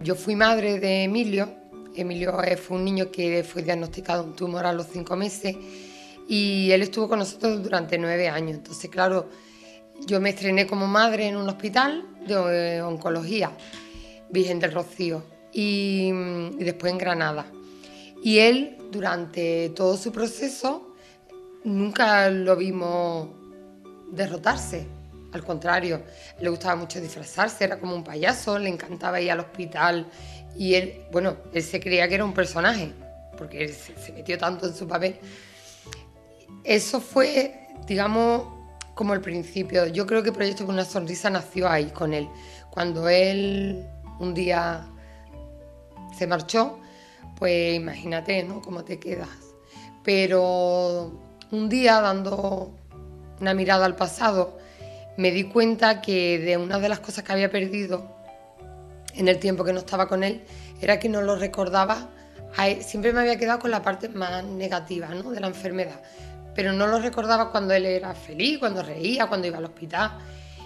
yo fui madre de Emilio. Emilio fue un niño que fue diagnosticado un tumor a los 5 meses y él estuvo con nosotros durante 9 años. Entonces, claro, yo me estrené como madre en un hospital de oncología, Virgen del Rocío, y después en Granada. Y él, durante todo su proceso, nunca lo vimos derrotarse. Al contrario, le gustaba mucho disfrazarse, era como un payaso, le encantaba ir al hospital y él se creía que era un personaje, porque él se metió tanto en su papel. Eso fue, digamos, como el principio. Yo creo que Proyecto con una sonrisa nació ahí con él. Cuando él un día se marchó, pues imagínate, ¿no?, cómo te quedas. Pero un día, dando una mirada al pasado, me di cuenta que de una de las cosas que había perdido en el tiempo que no estaba con él era que no lo recordaba a él. Siempre me había quedado con la parte más negativa, ¿no?, de la enfermedad, pero no lo recordaba cuando él era feliz, cuando reía, cuando iba al hospital.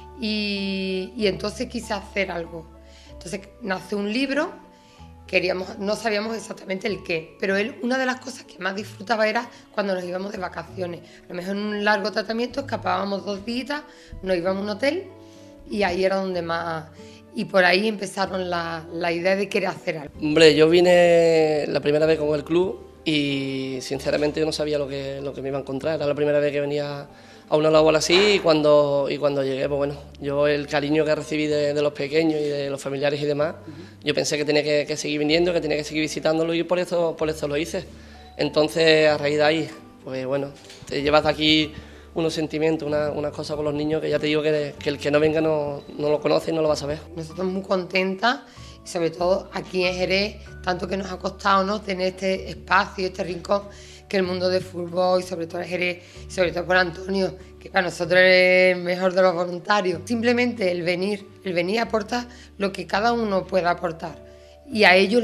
Y entonces quise hacer algo. Entonces nació un libro. No sabíamos exactamente el qué, pero él, una de las cosas que más disfrutaba era cuando nos íbamos de vacaciones. A lo mejor en un largo tratamiento escapábamos 2 días, nos íbamos a un hotel y ahí era donde más... Y por ahí empezaron la idea de querer hacer algo. Hombre, yo vine la primera vez con el club y sinceramente yo no sabía lo que me iba a encontrar. Era la primera vez que venía a una labor así y cuando llegué, pues bueno, yo el cariño que recibí de los pequeños y de los familiares y demás, yo pensé que tenía que seguir viniendo, que tenía que seguir visitándolo y por eso lo hice. Entonces, a raíz de ahí, pues bueno, te llevas de aquí unos sentimientos, unas cosas con los niños que ya te digo que el que no venga no lo conoce y no lo va a saber. Nosotros muy contentas, y sobre todo aquí en Jerez, tanto que nos ha costado, ¿no?, tener este espacio, este rincón, que el mundo del fútbol y sobre todo el Jerez, y sobre todo por Antonio, que para nosotros es el mejor de los voluntarios. Simplemente el venir aporta lo que cada uno pueda aportar. Y a ellos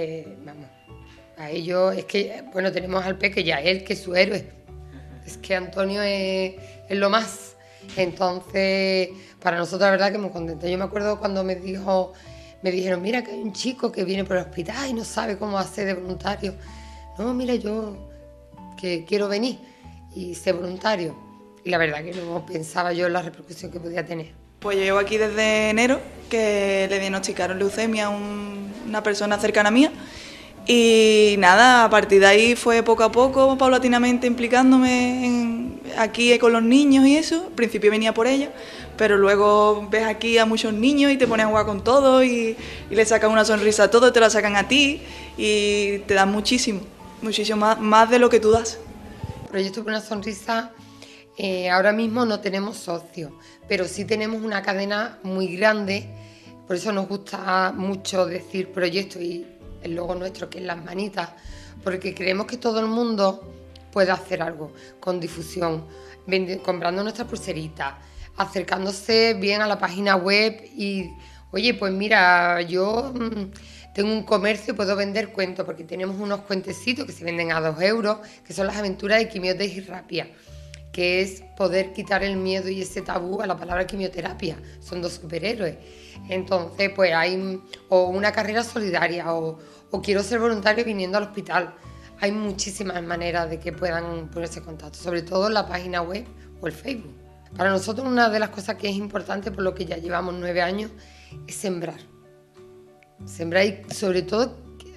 a ellos es que, bueno, tenemos al Peque y a él, que es su héroe. Es que Antonio es lo más. Entonces, para nosotros la verdad que muy contenta. Yo me acuerdo cuando me dijeron, mira que hay un chico que viene por el hospital y no sabe cómo hacer de voluntario. No, mira, yo que quiero venir y ser voluntario. Y la verdad que no pensaba yo en la repercusión que podía tener. Pues yo llevo aquí desde enero, que le diagnosticaron leucemia a una persona cercana mía. Y nada, a partir de ahí fue poco a poco, paulatinamente implicándome aquí con los niños y eso. Al principio venía por ella, pero luego ves aquí a muchos niños y te pones a jugar con todos y le sacan una sonrisa a todos, te la sacan a ti y te dan muchísimo más de lo que tú das. Proyecto por una sonrisa, ahora mismo no tenemos socios, pero sí tenemos una cadena muy grande, por eso nos gusta mucho decir proyecto y el logo nuestro, que es las manitas, porque creemos que todo el mundo puede hacer algo con difusión, comprando nuestras pulseritas, acercándose bien a la página web y, oye, pues mira, yo tengo un comercio y puedo vender cuentos, porque tenemos unos cuentecitos que se venden a 2 euros, que son las aventuras de quimioterapia, que es poder quitar el miedo y ese tabú a la palabra quimioterapia. Son 2 superhéroes. Entonces, pues hay o una carrera solidaria o quiero ser voluntario viniendo al hospital. Hay muchísimas maneras de que puedan ponerse en contacto, sobre todo en la página web o el Facebook. Para nosotros una de las cosas que es importante, por lo que ya llevamos 9 años, es sembrar. Sembrar y sobre todo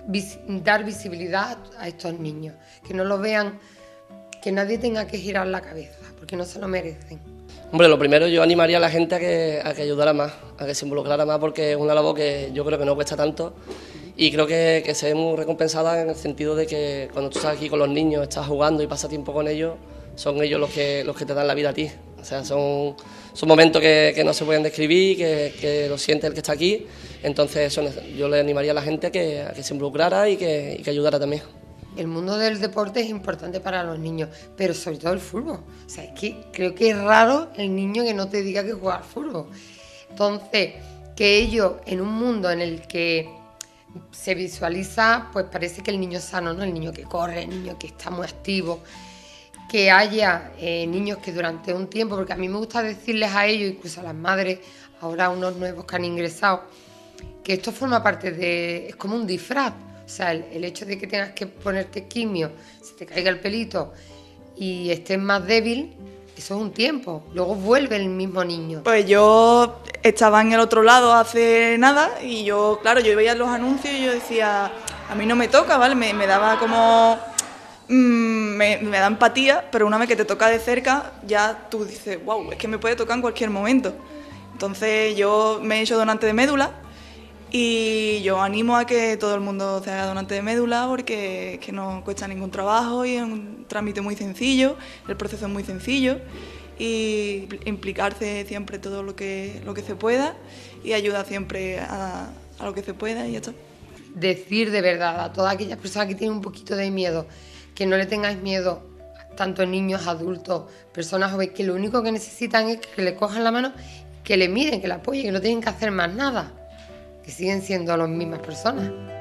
dar visibilidad a estos niños, que no lo vean, que nadie tenga que girar la cabeza, porque no se lo merecen. Hombre, lo primero yo animaría a la gente a que ayudara más, a que se involucrara más, porque es una labor que yo creo que no cuesta tanto y creo que se ve muy recompensada en el sentido de que cuando tú estás aquí con los niños, estás jugando y pasas tiempo con ellos, son ellos los que te dan la vida a ti. O sea, son momentos que no se pueden describir, que lo siente el que está aquí. Entonces yo le animaría a la gente a que se involucrara y que ayudara también. El mundo del deporte es importante para los niños, pero sobre todo el fútbol. O sea, es que creo que es raro el niño que no te diga que juega al fútbol. Entonces, que ellos, en un mundo en el que se visualiza, pues parece que el niño sano, ¿no? El niño que corre, el niño que está muy activo, que haya niños que durante un tiempo, porque a mí me gusta decirles a ellos, incluso a las madres, ahora unos nuevos que han ingresado, que esto forma parte de... es como un disfraz. O sea, el hecho de que tengas que ponerte quimio, se te caiga el pelito y estés más débil, eso es un tiempo. Luego vuelve el mismo niño. Pues yo estaba en el otro lado hace nada y yo, claro, yo veía los anuncios y yo decía, a mí no me toca, ¿vale? Me daba como... me da empatía, pero una vez que te toca de cerca, ya tú dices, wow, es que me puede tocar en cualquier momento. Entonces yo me he hecho donante de médula y yo animo a que todo el mundo se haga donante de médula porque es que no cuesta ningún trabajo y es un trámite muy sencillo, el proceso es muy sencillo y implicarse siempre todo lo que se pueda y ayudar siempre a lo que se pueda y ya está. Decir de verdad a todas aquellas personas que tienen un poquito de miedo, que no le tengáis miedo, tanto niños, adultos, personas jóvenes, que lo único que necesitan es que le cojan la mano, que le miren, que le apoyen, que no tienen que hacer más nada, que siguen siendo las mismas personas.